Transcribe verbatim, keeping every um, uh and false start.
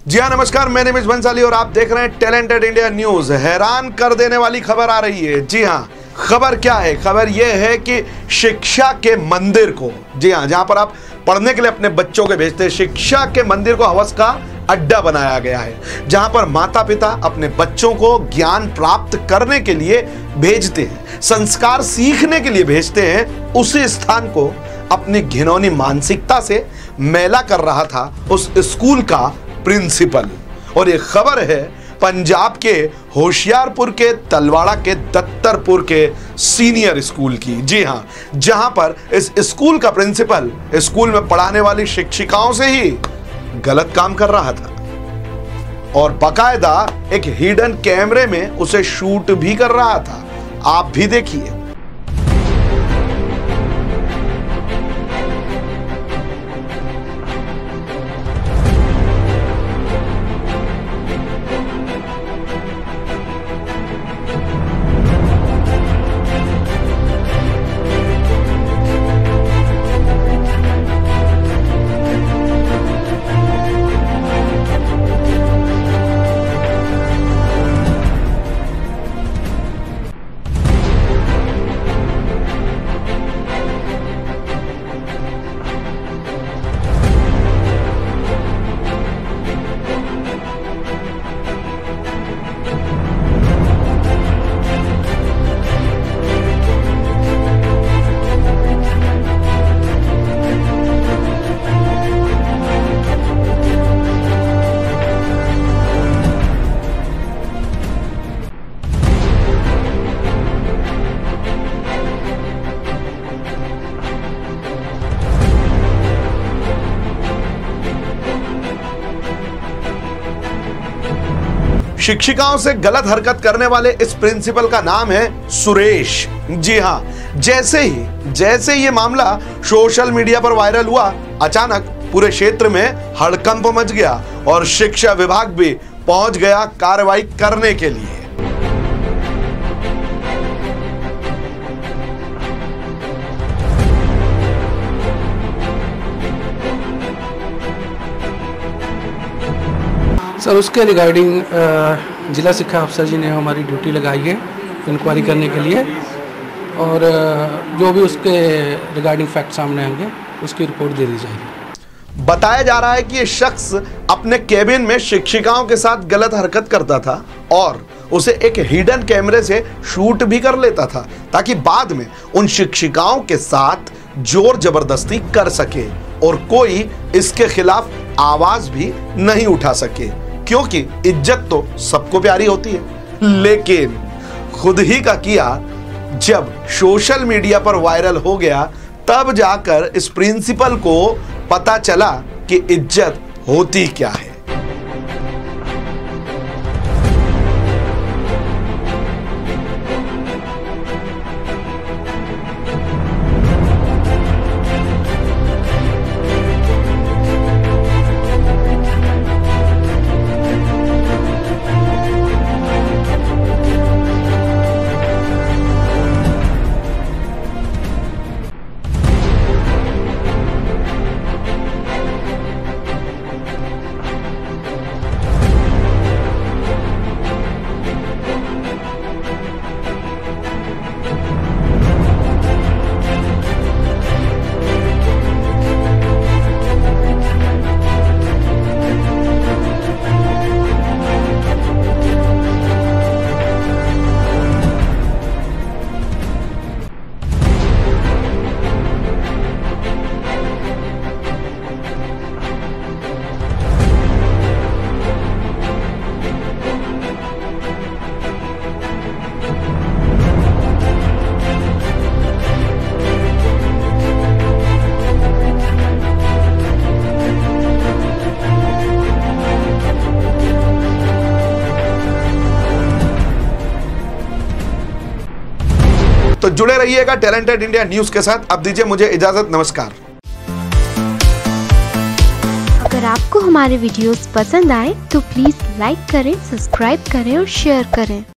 जी हाँ, नमस्कार। मैं निमिष बंसाली और आप देख रहे हैं टैलेंटेड इंडिया न्यूज। हैरान कर देने वाली खबर आ रही है। जी हाँ, खबर क्या है? खबर यह है कि शिक्षा के मंदिर को, जी हाँ, जहां पर आप पढ़ने के लिए अपने बच्चों को भेजते हैं, शिक्षा के मंदिर को हवस का अड्डा बनाया गया है, जहां पर माता पिता अपने बच्चों को ज्ञान प्राप्त करने के लिए भेजते हैं, संस्कार सीखने के लिए भेजते हैं। उसी स्थान को अपनी घिनौनी मानसिकता से मैला कर रहा था उस स्कूल का प्रिंसिपल। और ये खबर है पंजाब के होशियारपुर के तलवाड़ा के दत्तरपुर के सीनियर स्कूल की। जी हां, जहां पर इस स्कूल का प्रिंसिपल स्कूल में पढ़ाने वाली शिक्षिकाओं से ही गलत काम कर रहा था और बाकायदा एक हिडन कैमरे में उसे शूट भी कर रहा था। आप भी देखिए। शिक्षिकाओं से गलत हरकत करने वाले इस प्रिंसिपल का नाम है सुरेश। जी हां, जैसे ही जैसे ये मामला सोशल मीडिया पर वायरल हुआ, अचानक पूरे क्षेत्र में हड़कंप मच गया और शिक्षा विभाग भी पहुंच गया कार्रवाई करने के लिए। सर, उसके रिगार्डिंग जिला शिक्षा अफसर जी ने हमारी ड्यूटी लगाई है इंक्वायरी करने के लिए और जो भी उसके रिगार्डिंग फैक्ट सामने आएंगे उसकी रिपोर्ट दे दी जाएगी। बताया जा रहा है कि ये शख्स अपने केबिन में शिक्षिकाओं के साथ गलत हरकत करता था और उसे एक हिडन कैमरे से शूट भी कर लेता था ताकि बाद में उन शिक्षिकाओं के साथ जोर जबरदस्ती कर सके और कोई इसके खिलाफ आवाज भी नहीं उठा सके, क्योंकि इज्जत तो सबको प्यारी होती है। लेकिन खुद ही का किया जब सोशल मीडिया पर वायरल हो गया, तब जाकर इस प्रिंसिपल को पता चला कि इज्जत होती क्या है। तो जुड़े रहिएगा टैलेंटेड इंडिया न्यूज के साथ। अब दीजिए मुझे इजाजत। नमस्कार। अगर आपको हमारे वीडियोस पसंद आए तो प्लीज लाइक करें, सब्सक्राइब करें और शेयर करें।